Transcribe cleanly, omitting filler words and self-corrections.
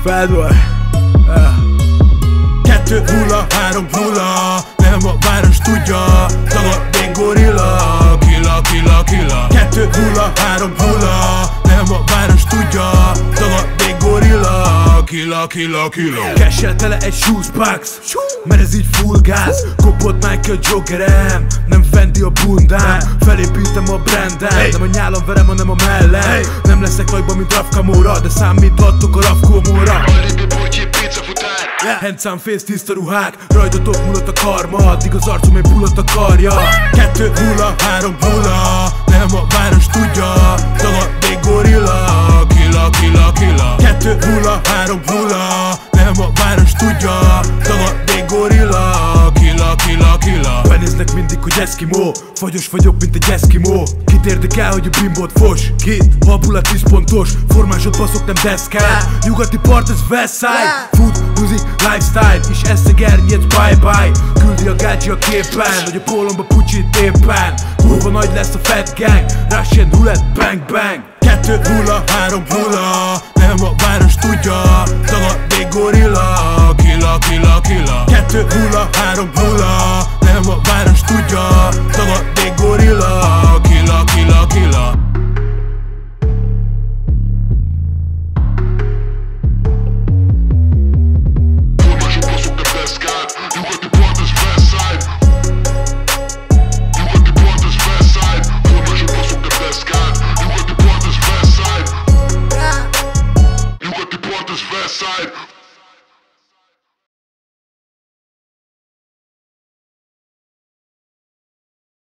Bad boy. 2-0-3-0, nem a város tudja, tagadnék gorilla. Killa, killa, killa. 2-0-3-0, nem a város tudja, tagadnék gorilla. Killa, killa, killa. Kessel tele egy shoesbox, mert ez így full gáz. Kopott Nike a joggerem, nem Fendi a bundám. Felépítem a brandet, nem a nyálon verem, hanem a mellem. Nem leszek nagyban, mint Rafkamóra, de számíthattok a Rafkomóra. Handsome face, tiszta ruhák, rajtatok mulat a karma, addig az arcom egy bulott a karja. 2-0-3-0, nem a város tudja, tagadnék gorilla. Killa, killa, killa. 2-0-3-0, nem a város tudja, tagadnék gorilla. Killa, killa, killa. Benéznek mindig, hogy eszkimó, fagyos vagyok, mint egy eszkimó. Kit érdekel, hogy a bimbót fos? Kit? Habul a 10 pontos, formásod baszok, nem deszkál. Nyugati part, ez Westside. Food, music, lifestyle, és eszegernyed, bye bye. Küldi a gácsi a képen, hogy a pólomba pucsit éppen. Kurva nagy lesz a fat gang, Russian roulette, bang bang. 2-0-3-0, nem a város tudja, tagadnék gorilla. Killa, killa, killa. 2-0-3-0,